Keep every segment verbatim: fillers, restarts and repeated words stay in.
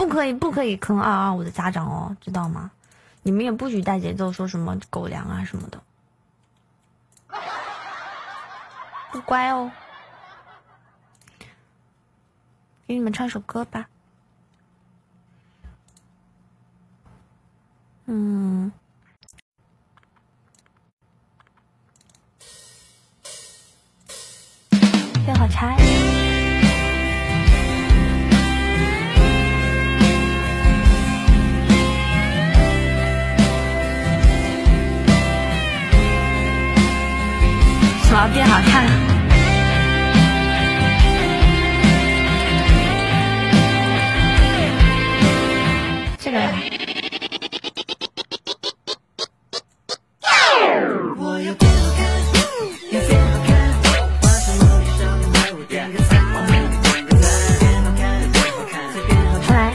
不可以不可以坑二二五的家长哦，知道吗？你们也不许带节奏说什么狗粮啊什么的，不乖哦。给你们唱首歌吧。嗯，别好拆。什么变好看？这个。我要变好看，要变好看，化成萝莉少女为我点个赞，变好看，变好看，再变好看。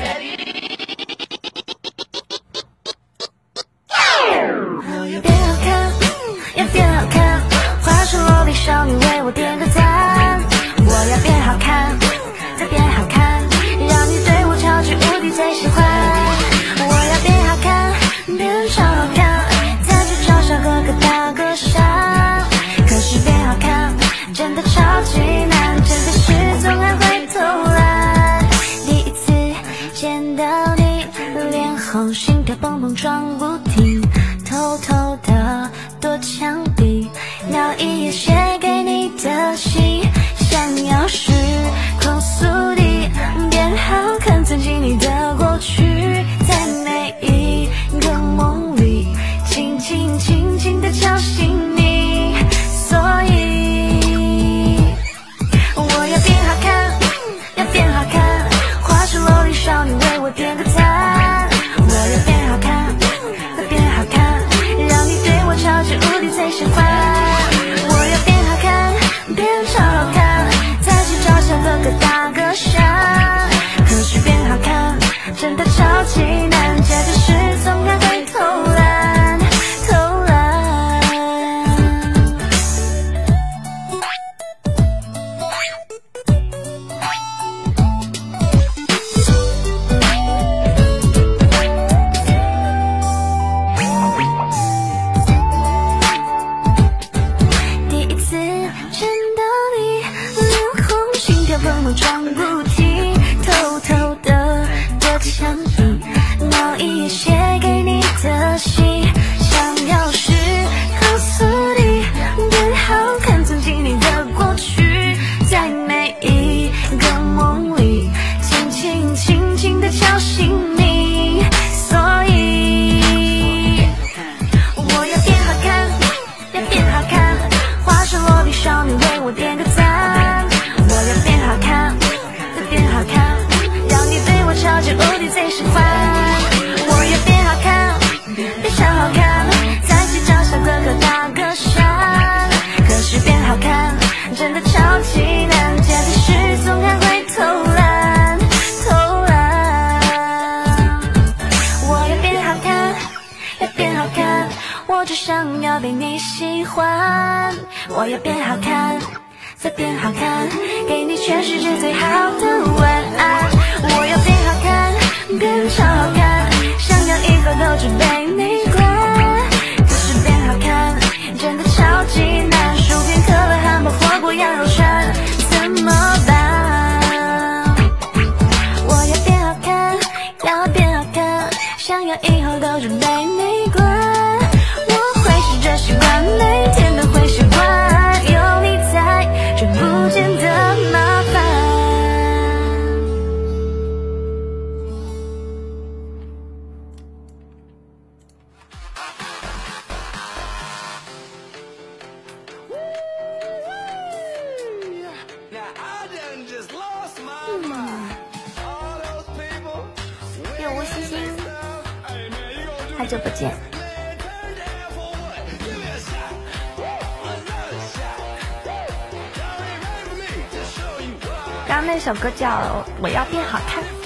我要变好看，要变好看，化成萝莉少女为我点个赞。我要变好看，再变好看，让你对我超级无敌最喜欢。我要变好看，变超好看，再去嘲笑哥哥大歌唱。可是变好看真的超级难，真的是总爱会偷懒。第一次见到你，脸红心跳蹦蹦撞不停，偷偷的躲墙壁，瞄一眼写给你的信，想要时空速递变好看，曾经你的过去，在每一个梦里轻轻轻轻地敲醒你，所以我要变好看，要变好看，化成萝莉少女为我点个赞。我要变好看，要变好看，让你对我超级无敌最喜欢。我要变好看，变超好看，再去嘲笑哥哥大歌唱。可是变好看真的超级难，这就是总爱会偷懒偷懒。第一次见到你，脸红心跳蹦蹦撞不停，偷偷的躲墙壁，瞄一眼写给你的信，想要时空速递变好看，曾经你的过去，在每一个梦里轻轻轻轻地敲醒你，所以我要变好看，要变好看，化成萝莉少女为我点个赞。我要变好看，要变好看，让你对我超级无敌最喜欢。我要变好看，变超好看，再去嘲笑哥哥大歌唱。可是变好看真的超级难，这件事总爱会偷懒偷懒。我要变好看，要变好看，我只想要被你喜欢。我要变好看，再变好看，给你全世界最好的晚安。我要变好看，变超好看，想要以后都只被你管。可是变好看真的超级难，薯片、可乐、汉堡、火锅、羊肉串，怎么办？我要变好看，要变好看，想要以后都只被你管。我会试着习惯，每天都会习惯，有你在就不见得麻烦。月无星星，好久不见。刚刚那首歌叫《我要变好看》。